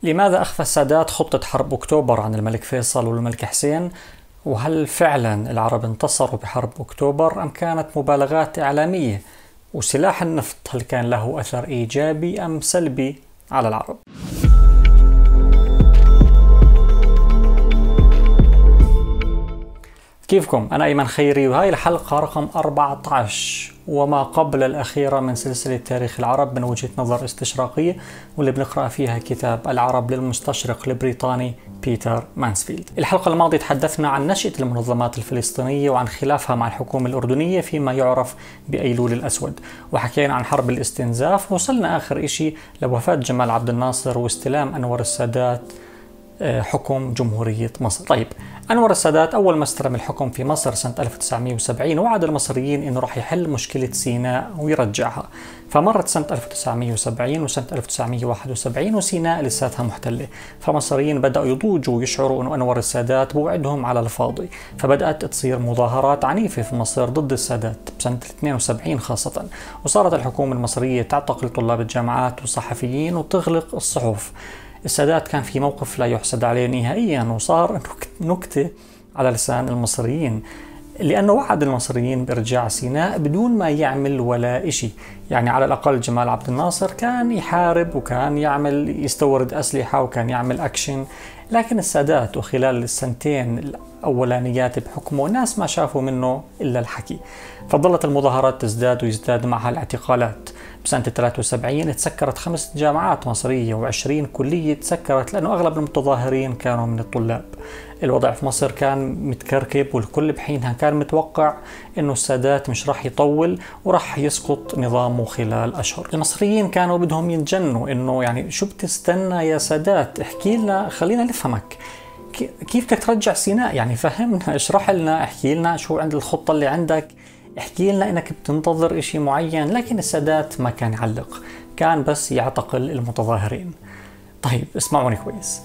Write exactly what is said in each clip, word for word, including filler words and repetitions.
لماذا أخفى السادات خطة حرب أكتوبر عن الملك فيصل والملك حسين؟ وهل فعلا العرب انتصروا بحرب أكتوبر أم كانت مبالغات إعلامية؟ وسلاح النفط هل كان له أثر إيجابي أم سلبي على العرب؟ كيفكم؟ أنا أيمن خيري وهاي الحلقة رقم أربعة عشر وما قبل الأخيرة من سلسلة تاريخ العرب من وجهة نظر استشراقية، واللي بنقرأ فيها كتاب العرب للمستشرق البريطاني بيتر مانسفيلد. الحلقة الماضية تحدثنا عن نشأة المنظمات الفلسطينية وعن خلافها مع الحكومة الأردنية فيما يعرف بأيلول الأسود، وحكينا عن حرب الاستنزاف، وصلنا آخر إشي لوفاة جمال عبد الناصر واستلام أنور السادات حكم جمهورية مصر. طيب، أنور السادات أول ما استلم الحكم في مصر سنة ألف وتسعمئة وسبعين وعد المصريين إنه راح يحل مشكلة سيناء ويرجعها. فمرت سنة ألف وتسعمئة وسبعين وسنة ألف وتسعمئة وواحد وسبعين وسيناء لساتها محتلة، فالمصريين بدأوا يضوجوا ويشعروا إنه أنور السادات بوعدهم على الفاضي، فبدأت تصير مظاهرات عنيفة في مصر ضد السادات بسنة اثنين وسبعين خاصة، وصارت الحكومة المصرية تعتقل طلاب الجامعات والصحفيين وتغلق الصحف. السادات كان في موقف لا يحسد عليه نهائيا، وصار نكتة على لسان المصريين، لأنه وعد المصريين بإرجاع سيناء بدون ما يعمل ولا إشي. يعني على الأقل جمال عبد الناصر كان يحارب وكان يعمل يستورد أسلحة وكان يعمل أكشن، لكن السادات وخلال السنتين الأولانيات بحكمه الناس ما شافوا منه إلا الحكي، فظلت المظاهرات تزداد ويزداد معها الاعتقالات. بسنة ثلاثة وسبعين تسكرت خمس جامعات مصرية وعشرين كلية تسكرت لأنه أغلب المتظاهرين كانوا من الطلاب. الوضع في مصر كان متكركب، والكل بحينها كان متوقع إنه السادات مش راح يطول وراح يسقط نظامه خلال أشهر. المصريين كانوا بدهم يتجنوا، إنه يعني شو بتستنى يا سادات؟ احكي لنا، خلينا نفهمك كيف بدك ترجع سيناء، يعني فهمنا، اشرح لنا، احكي لنا شو عند الخطة اللي عندك، احكي لنا انك بتنتظر اشي معين. لكن السادات ما كان يعلق، كان بس يعتقل المتظاهرين. طيب اسمعوني كويس،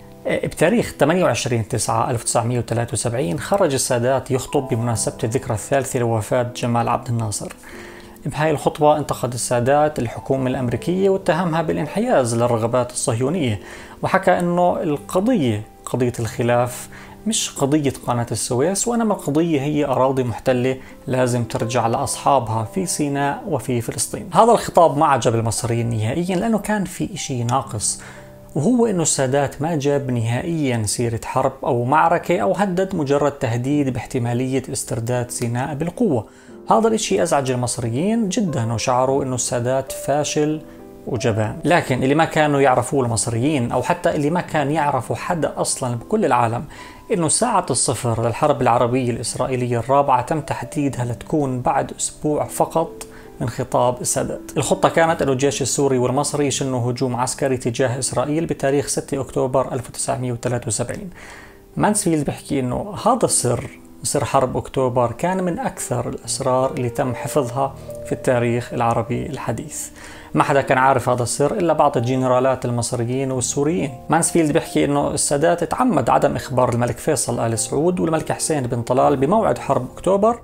بتاريخ ثمانية وعشرين تسعة ألف وتسعمئة وثلاثة وسبعين خرج السادات يخطب بمناسبة الذكرى الثالثة لوفاة جمال عبد الناصر. بهاي الخطبة انتقد السادات الحكومة الأمريكية واتهمها بالانحياز للرغبات الصهيونية، وحكى انه القضية قضية الخلاف مش قضية قناة السويس، وإنما القضية هي أراضي محتلة لازم ترجع لأصحابها في سيناء وفي فلسطين. هذا الخطاب ما عجب المصريين نهائيا، لأنه كان في إشي ناقص، وهو إنه السادات ما جاب نهائيا سيرة حرب أو معركة أو هدد مجرد تهديد باحتمالية استرداد سيناء بالقوة. هذا الإشي أزعج المصريين جدا، وشعروا إنه السادات فاشل وجبان. لكن اللي ما كانوا يعرفوه المصريين، أو حتى اللي ما كان يعرفوا حدا أصلا بكل العالم، إنه ساعة الصفر للحرب العربية الإسرائيلية الرابعة تم تحديدها لتكون بعد أسبوع فقط من خطاب السادات. الخطة كانت أنه الجيش السوري والمصري يشنوا هجوم عسكري تجاه إسرائيل بتاريخ ستة أكتوبر ألف وتسعمئة وثلاثة وسبعين. مانسفيلد بيحكي إنه هذا السر، سر حرب أكتوبر، كان من أكثر الأسرار اللي تم حفظها في التاريخ العربي الحديث. ما حدا كان عارف هذا السر إلا بعض الجنرالات المصريين والسوريين. مانسفيلد بيحكي إنه السادات تعمد عدم إخبار الملك فيصل آل سعود والملك حسين بن طلال بموعد حرب أكتوبر.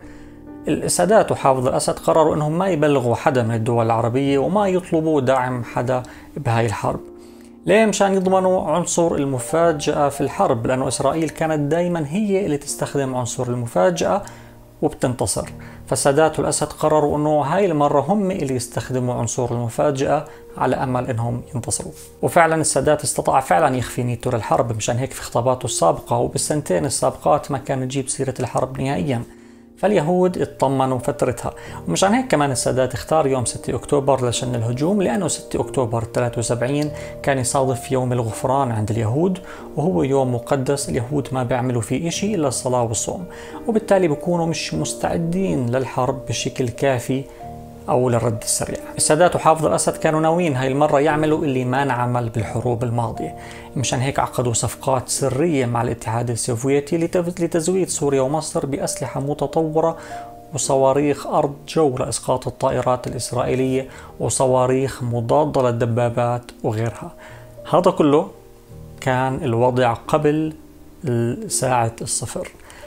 السادات وحافظ الأسد قرروا إنهم ما يبلغوا حدا من الدول العربية وما يطلبوا دعم حدا بهاي الحرب. ليه؟ مشان يضمنوا عنصر المفاجأة في الحرب، لأنه إسرائيل كانت دايما هي اللي تستخدم عنصر المفاجأة وبتنتصر. فالسادات والأسد قرروا أنه هاي المرة هم اللي يستخدموا عنصر المفاجأة على أمل أنهم ينتصروا. وفعلا السادات استطاع فعلا يخفي نيته للحرب، مشان هيك في خطاباته السابقة وبالسنتين السابقات ما كان يجيب سيرة الحرب نهائيا، فاليهود اطمنوا فترتها. ومشان هيك كمان السادات اختار يوم ستة أكتوبر لشن الهجوم، لأنه ستة أكتوبر ثلاثة وسبعين كان يصادف يوم الغفران عند اليهود، وهو يوم مقدس اليهود ما بيعملوا فيه إشي إلا الصلاة والصوم، وبالتالي بيكونوا مش مستعدين للحرب بشكل كافي أو للرد السريع. السادات وحافظ الأسد كانوا ناويين هاي المرة يعملوا اللي ما انعمل بالحروب الماضية، مشان هيك عقدوا صفقات سرية مع الاتحاد السوفيتي لتزويد سوريا ومصر بأسلحة متطورة وصواريخ أرض جو لإسقاط الطائرات الإسرائيلية وصواريخ مضادة للدبابات وغيرها. هذا كله كان الوضع قبل ساعة الصفر.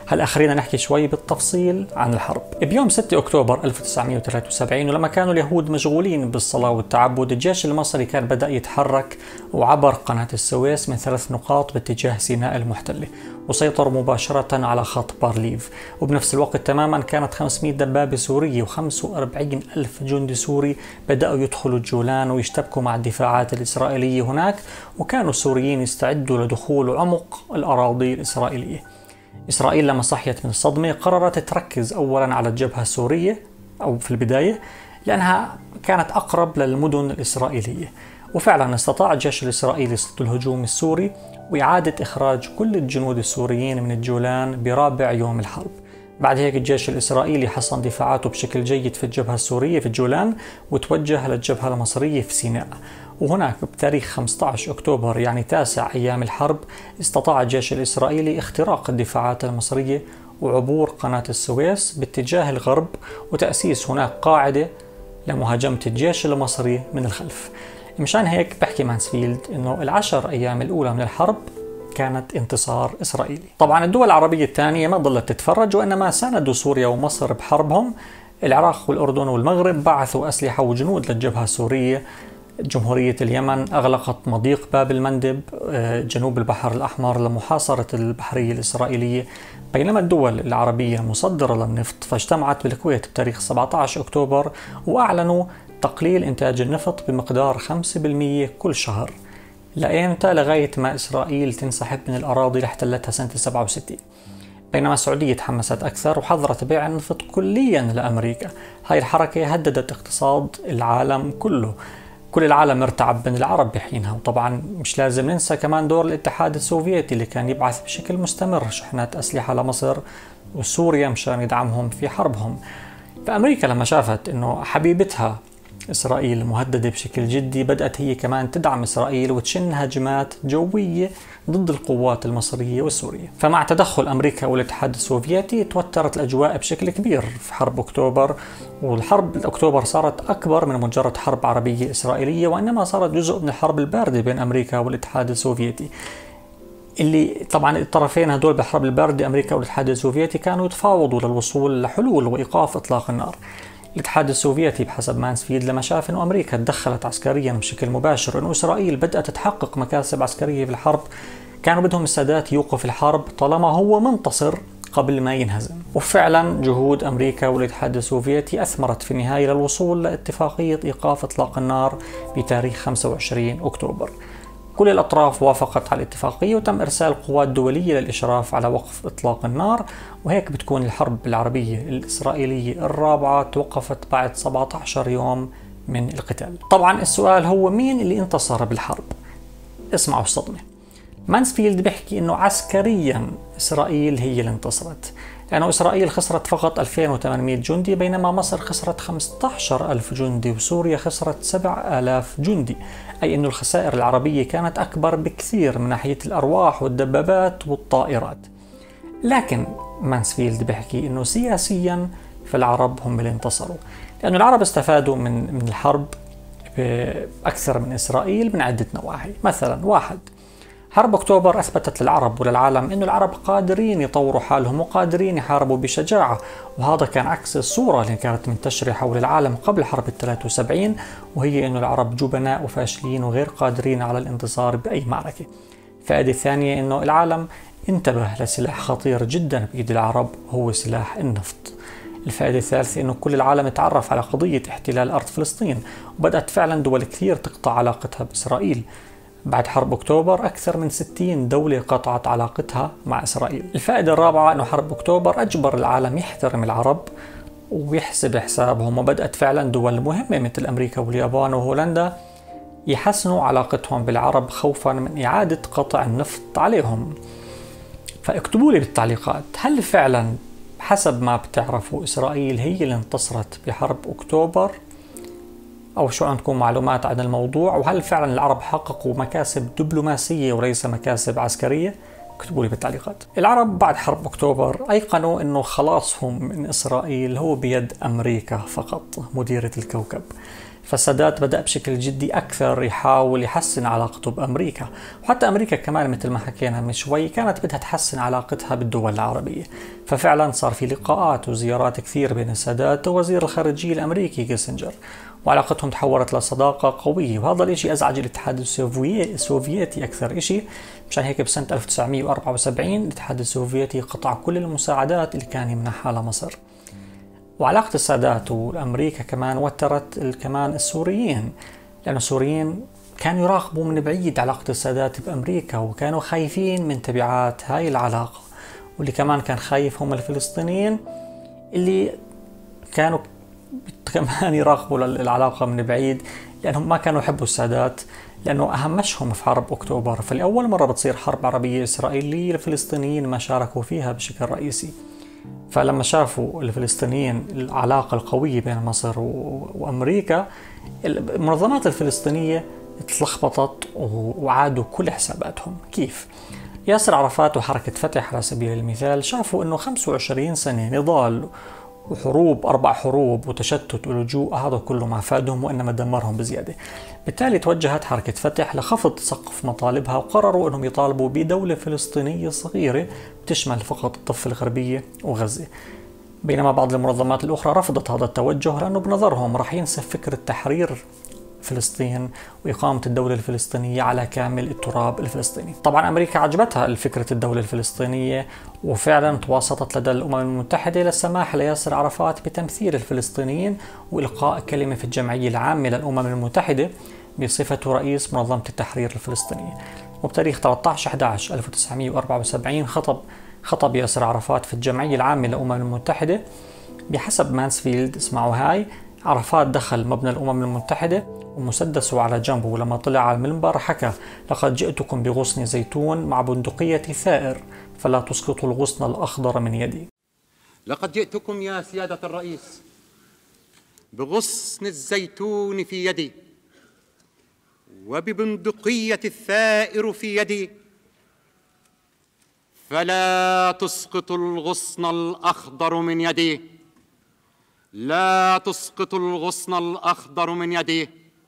هلا خلينا نحكي شوي بالتفصيل عن الحرب. بيوم ستة أكتوبر ألف وتسعمئة وثلاثة وسبعين، ولما كانوا اليهود مشغولين بالصلاة والتعبد، الجيش المصري كان بدأ يتحرك وعبر قناة السويس من ثلاث نقاط باتجاه سيناء المحتلة، وسيطروا مباشرة على خط بارليف. وبنفس الوقت تماما كانت خمسمئة دبابة سورية وخمسة وأربعين ألف جندي سوري بدأوا يدخلوا الجولان ويشتبكوا مع الدفاعات الإسرائيلية هناك، وكانوا السوريين يستعدوا لدخول عمق الأراضي الإسرائيلية. إسرائيل لما صحيت من الصدمة قررت تركز أولا على الجبهة السورية أو في البداية، لأنها كانت أقرب للمدن الإسرائيلية. وفعلا استطاع الجيش الإسرائيلي صد الهجوم السوري وإعادة إخراج كل الجنود السوريين من الجولان برابع يوم الحرب. بعد هيك الجيش الإسرائيلي حصن دفاعاته بشكل جيد في الجبهة السورية في الجولان، وتوجه للجبهة المصرية في سيناء. وهناك بتاريخ خمسة عشر أكتوبر يعني تاسع أيام الحرب استطاع الجيش الإسرائيلي اختراق الدفاعات المصرية وعبور قناة السويس باتجاه الغرب، وتأسيس هناك قاعدة لمهاجمة الجيش المصري من الخلف. مشان هيك بحكي مانسفيلد إنه العشر أيام الأولى من الحرب كانت انتصار إسرائيلي. طبعا الدول العربية الثانية ما ضلت تتفرج، وإنما ساندوا سوريا ومصر بحربهم. العراق والأردن والمغرب بعثوا أسلحة وجنود للجبهة السورية. جمهورية اليمن أغلقت مضيق باب المندب جنوب البحر الأحمر لمحاصرة البحرية الإسرائيلية. بينما الدول العربية المصدرة للنفط فاجتمعت بالكويت بتاريخ سبعة عشر أكتوبر وأعلنوا تقليل إنتاج النفط بمقدار خمسة بالمئة كل شهر. لأيمتى؟ لغاية ما إسرائيل تنسحب من الأراضي اللي احتلتها سنة سبعة وستين. بينما السعودية تحمست أكثر وحظرت بيع النفط كليا لأمريكا. هاي الحركة هددت اقتصاد العالم كله. كل العالم ارتعب من العرب بحينها. وطبعا مش لازم ننسى كمان دور الاتحاد السوفيتي اللي كان يبعث بشكل مستمر شحنات أسلحة لمصر وسوريا مشان يدعمهم في حربهم. فأمريكا لما شافت إنه حبيبتها إسرائيل مهددة بشكل جدي، بدأت هي كمان تدعم إسرائيل وتشن هجمات جوية ضد القوات المصرية والسورية. فمع تدخل أمريكا والاتحاد السوفيتي توترت الأجواء بشكل كبير في حرب أكتوبر. والحرب الأكتوبر صارت أكبر من مجرد حرب عربية إسرائيلية، وإنما صارت جزء من الحرب الباردة بين أمريكا والاتحاد السوفيتي، اللي طبعا الطرفين هدول بالحرب الباردة أمريكا والاتحاد السوفيتي كانوا يتفاوضوا للوصول لحلول وإيقاف إطلاق النار. الاتحاد السوفيتي بحسب مانسفيلد لما شاف انه امريكا تدخلت عسكريا بشكل مباشر وانه اسرائيل بدأت تحقق مكاسب عسكرية في الحرب، كانوا بدهم السادات يوقف الحرب طالما هو منتصر قبل ما ينهزم. وفعلا جهود امريكا والاتحاد السوفيتي اثمرت في النهاية للوصول لاتفاقية ايقاف اطلاق النار بتاريخ خمسة وعشرين أكتوبر. كل الأطراف وافقت على الاتفاقية وتم إرسال قوات دولية للإشراف على وقف إطلاق النار، وهيك بتكون الحرب العربية الإسرائيلية الرابعة توقفت بعد سبعة عشر يوم من القتال. طبعا السؤال هو مين اللي انتصر بالحرب؟ اسمعوا الصدمة. مانسفيلد بيحكي إنه عسكريا إسرائيل هي اللي انتصرت، لأنه إسرائيل خسرت فقط ألفين وثمانمئة جندي بينما مصر خسرت خمسة عشر ألف جندي وسوريا خسرت سبعة آلاف جندي، أي أن الخسائر العربية كانت أكبر بكثير من ناحية الأرواح والدبابات والطائرات. لكن مانسفيلد بيحكي أنه سياسيا فالعرب هم اللي انتصروا، لأن العرب استفادوا من من الحرب أكثر من إسرائيل من عدة نواحي. مثلا واحد، حرب أكتوبر أثبتت للعرب وللعالم أنه العرب قادرين يطوروا حالهم وقادرين يحاربوا بشجاعة، وهذا كان عكس الصورة اللي كانت منتشرة حول العالم قبل حرب الثلاثة وسبعين، وهي أنه العرب جبناء وفاشلين وغير قادرين على الانتصار بأي معركة. الفائدة الثانية أنه العالم انتبه لسلاح خطير جدا بإيد العرب هو سلاح النفط. الفائدة الثالثة أنه كل العالم تعرف على قضية احتلال أرض فلسطين، وبدأت فعلا دول كثير تقطع علاقتها بإسرائيل. بعد حرب أكتوبر أكثر من ستين دولة قطعت علاقتها مع إسرائيل. الفائدة الرابعة أنه حرب أكتوبر أجبر العالم يحترم العرب ويحسب حسابهم، وبدأت فعلا دول مهمة مثل أمريكا واليابان وهولندا يحسنوا علاقتهم بالعرب خوفا من إعادة قطع النفط عليهم. فاكتبوا لي بالتعليقات، هل فعلا حسب ما بتعرفوا إسرائيل هي اللي انتصرت بحرب أكتوبر؟ أو شو عندكم معلومات عن الموضوع؟ وهل فعلا العرب حققوا مكاسب دبلوماسية وليس مكاسب عسكرية؟ اكتبوا لي بالتعليقات. العرب بعد حرب أكتوبر أيقنوا أنه خلاصهم من إسرائيل هو بيد أمريكا فقط، مديرة الكوكب. فالسادات بدأ بشكل جدي أكثر يحاول يحسن علاقته بأمريكا، وحتى أمريكا كمان مثل ما حكينا من شوي كانت بدها تحسن علاقتها بالدول العربية. ففعلا صار في لقاءات وزيارات كثير بين السادات ووزير الخارجية الأمريكي كيسنجر، وعلاقتهم تحولت لصداقة قوية، وهذا الاشي أزعج الاتحاد السوفيتي أكثر اشي. مشان هيك بسنة ألف وتسعمئة وأربعة وسبعين الاتحاد السوفيتي قطع كل المساعدات اللي كان يمنحها لمصر. وعلاقة السادات وأمريكا كمان وترت كمان السوريين، لأن السوريين كانوا يراقبوا من بعيد علاقة السادات بأمريكا، وكانوا خايفين من تبعات هاي العلاقة. واللي كمان كان خايف هم الفلسطينيين اللي كانوا كمان يراقبوا العلاقة من بعيد، لأنهم ما كانوا يحبوا السادات، لأنه أهمشهم في حرب أكتوبر. فلأول مرة بتصير حرب عربية إسرائيلية الفلسطينيين ما شاركوا فيها بشكل رئيسي. فلما شافوا الفلسطينيين العلاقة القوية بين مصر وأمريكا، المنظمات الفلسطينية تلخبطت وعادوا كل حساباتهم. كيف؟ ياسر عرفات وحركة فتح على سبيل المثال شافوا أنه خمسة وعشرين سنة نضال وحروب، أربع حروب وتشتت ولجوء، هذا كله ما فادهم وإنما دمرهم بزيادة. بالتالي توجهت حركة فتح لخفض سقف مطالبها، وقرروا أنهم يطالبوا بدولة فلسطينية صغيرة تشمل فقط الضفة الغربية وغزة. بينما بعض المنظمات الأخرى رفضت هذا التوجه، لأنه بنظرهم راح ينسف فكرة تحرير فلسطين وإقامة الدولة الفلسطينية على كامل التراب الفلسطيني. طبعا أمريكا عجبتها فكرة الدولة الفلسطينية، وفعلا تواصلت لدى الأمم المتحدة للسماح لياسر عرفات بتمثيل الفلسطينيين وإلقاء كلمة في الجمعية العامة للأمم المتحدة بصفته رئيس منظمة التحرير الفلسطينية. وبتاريخ ثلاثة عشر أحد عشر ألف وتسعمئة وأربعة وسبعين خطب خطب ياسر عرفات في الجمعية العامة للأمم المتحدة. بحسب مانسفيلد، اسمعوا هاي، عرفات دخل مبنى الأمم المتحدة ومسدسه على جنبه، ولما طلع على المنبر حكى: لقد جئتكم بغصن زيتون مع بندقية ثائر، فلا تسقطوا الغصن الأخضر من يدي. لقد جئتكم يا سيادة الرئيس بغصن الزيتون في يدي وببندقية الثائر في يدي، فلا تسقطوا الغصن الأخضر من يدي، لا تسقطوا الغصن الأخضر من يدي،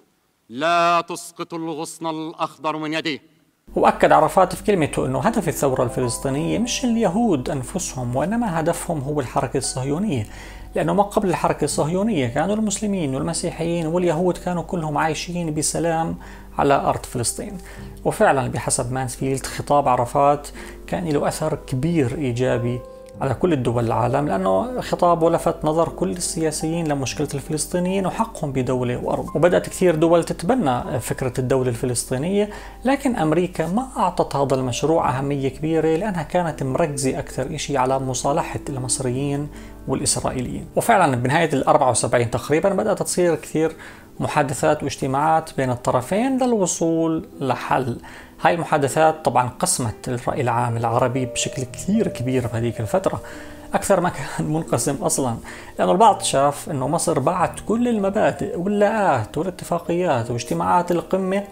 لا تسقطوا الغصن الأخضر من يدي. وأكد عرفات في كلمته أنه هدف الثورة الفلسطينية مش اليهود أنفسهم، وإنما هدفهم هو الحركة الصهيونية، لأنه ما قبل الحركة الصهيونية كانوا المسلمين والمسيحيين واليهود كانوا كلهم عايشين بسلام على أرض فلسطين. وفعلا بحسب مانسفيلد خطاب عرفات كان له أثر كبير إيجابي على كل الدول العالم، لأنه خطابه لفت نظر كل السياسيين لمشكلة الفلسطينيين وحقهم بدولة وأرض. وبدأت كثير دول تتبنى فكرة الدولة الفلسطينية، لكن أمريكا ما أعطت هذا المشروع أهمية كبيرة، لأنها كانت مركزة أكثر إشي على مصالحة المصريين والإسرائيليين. وفعلا بنهاية الأربعة وسبعين تقريبا بدأت تصير كثير محادثات واجتماعات بين الطرفين للوصول لحل. هاي المحادثات طبعا قسمت الرأي العام العربي بشكل كثير كبير بهذيك الفترة، أكثر ما كان منقسم أصلا، لأن البعض شاف أنه مصر باعت كل المبادئ واللاءات والاتفاقيات واجتماعات القمة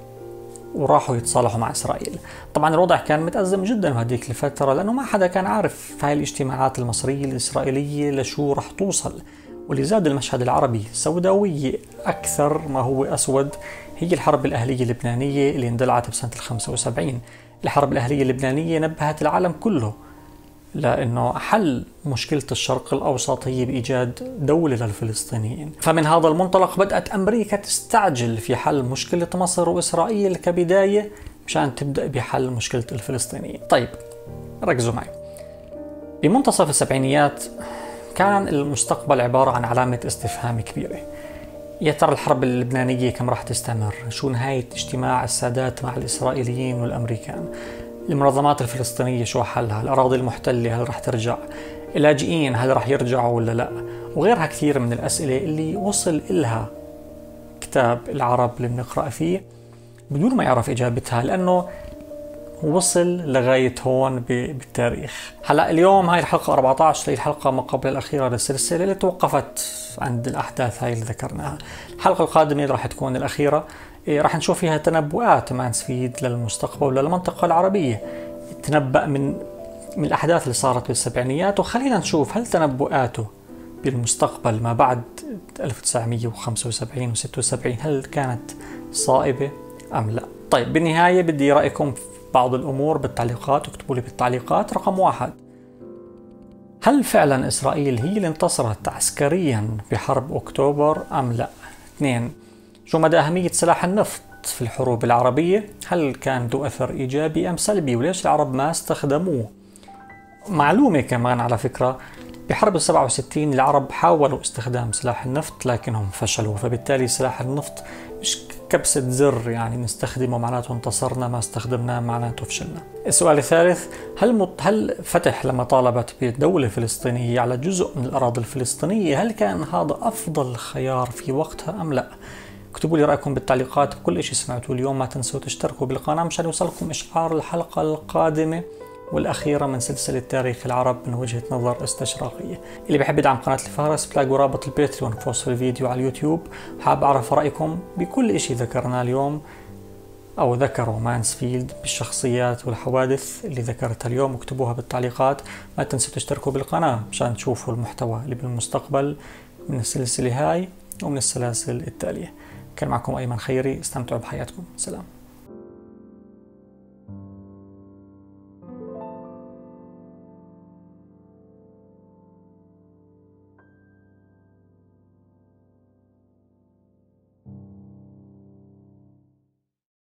وراحوا يتصالحوا مع إسرائيل. طبعا الوضع كان متأزم جدا بهذيك الفترة، لأنه ما حدا كان عارف في هاي الاجتماعات المصرية الإسرائيلية لشو رح توصل. واللي زاد المشهد العربي سوداوية أكثر ما هو أسود هي الحرب الأهلية اللبنانية اللي اندلعت بسنة الخمسة وسبعين. الحرب الأهلية اللبنانية نبهت العالم كله لأنه حل مشكلة الشرق الأوسط هي بإيجاد دولة للفلسطينيين. فمن هذا المنطلق بدأت أمريكا تستعجل في حل مشكلة مصر وإسرائيل كبداية مشان تبدأ بحل مشكلة الفلسطينيين. طيب ركزوا معي، بمنتصف السبعينيات كان المستقبل عبارة عن علامة استفهام كبيرة. يا ترى الحرب اللبنانية كم راح تستمر؟ شو نهاية اجتماع السادات مع الإسرائيليين والأمريكان؟ المنظمات الفلسطينية شو حلها؟ الأراضي المحتلة هل راح ترجع؟ اللاجئين هل راح يرجعوا ولا لا؟ وغيرها كثير من الأسئلة اللي وصل إلها كتاب العرب اللي بنقرأ فيه بدون ما يعرف إجابتها، لأنه وصل لغاية هون بالتاريخ. هلا اليوم هاي الحلقة أربعة عشر هي الحلقة ما قبل الأخيرة للسلسلة اللي توقفت عند الأحداث هاي اللي ذكرناها. الحلقة القادمة راح تكون الأخيرة، راح نشوف فيها تنبؤات مانسفيلد للمستقبل وللمنطقة العربية. تنبأ من من الأحداث اللي صارت بالسبعينيات، وخلينا نشوف هل تنبؤاته بالمستقبل ما بعد ألف وتسعمئة وخمسة وسبعين و ستة وسبعين هل كانت صائبة أم لا؟ طيب بالنهاية بدي رأيكم في بعض الأمور بالتعليقات، اكتبوا لي بالتعليقات. رقم واحد، هل فعلا إسرائيل هي اللي انتصرت عسكريا بحرب أكتوبر أم لا؟ اثنين، شو مدى أهمية سلاح النفط في الحروب العربية؟ هل كان ذو أثر إيجابي أم سلبي؟ وليش العرب ما استخدموه؟ معلومة كمان على فكرة، بحرب السبعة وستين العرب حاولوا استخدام سلاح النفط لكنهم فشلوا، فبالتالي سلاح النفط مش كبسة زر يعني نستخدمه معناته انتصرنا، ما استخدمناه معناته فشلنا. السؤال الثالث، هل مط... هل فتح لما طالبت بدولة فلسطينية على جزء من الأراضي الفلسطينية هل كان هذا أفضل خيار في وقتها أم لا؟ اكتبوا لي رأيكم بالتعليقات بكل شيء سمعتوه اليوم. ما تنسوا تشتركوا بالقناة مشان يوصلكم إشعار الحلقة القادمة والأخيرة من سلسلة تاريخ العرب من وجهة نظر استشراقية. اللي بحب يدعم قناة الفهرس بتلاقوا رابط الباتريون في وصف الفيديو على اليوتيوب. حاب أعرف رأيكم بكل إشي ذكرناه اليوم أو ذكروا مانسفيلد بالشخصيات والحوادث اللي ذكرتها اليوم، اكتبوها بالتعليقات. ما تنسوا تشتركوا بالقناة مشان تشوفوا المحتوى اللي بالمستقبل من السلسلة هاي ومن السلاسل التالية. كان معكم أيمن خيري، استمتعوا بحياتكم، سلام.